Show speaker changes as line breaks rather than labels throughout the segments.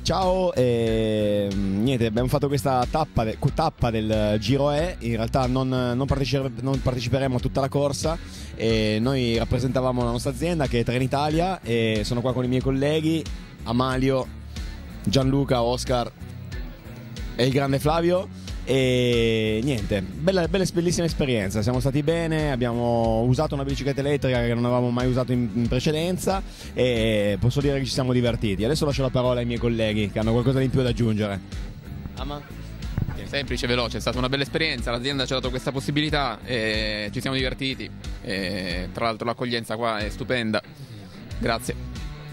Ciao, niente, abbiamo fatto questa tappa del Giro E, in realtà non parteciperemo a tutta la corsa, e noi rappresentavamo la nostra azienda che è Trenitalia e sono qua con i miei colleghi Amalio, Gianluca, Oscar e il grande Flavio. E niente, bellissima esperienza, siamo stati bene, abbiamo usato una bicicletta elettrica che non avevamo mai usato in precedenza e posso dire che ci siamo divertiti. Adesso lascio la parola ai miei colleghi che hanno qualcosa di più da aggiungere.
Semplice, veloce, è stata una bella esperienza, l'azienda ci ha dato questa possibilità e ci siamo divertiti e tra l'altro l'accoglienza qua è stupenda, grazie.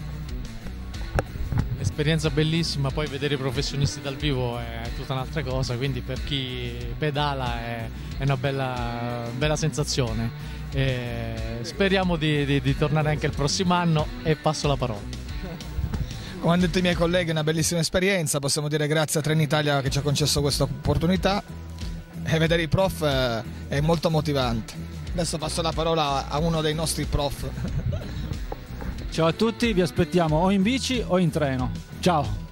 Esperienza bellissima, poi vedere i professionisti dal vivo è tutta un'altra cosa, quindi per chi pedala è una bella sensazione. Speriamo di tornare anche il prossimo anno e passo la parola.
Come hanno detto i miei colleghi, è una bellissima esperienza, possiamo dire grazie a Trenitalia che ci ha concesso questa opportunità e vedere i prof è molto motivante. Adesso passo la parola a uno dei nostri prof.
Ciao a tutti, vi aspettiamo o in bici o in treno. Ciao!